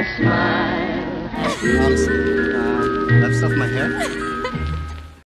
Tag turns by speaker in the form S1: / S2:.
S1: smile.
S2: Honestly, I have stuff in my hair.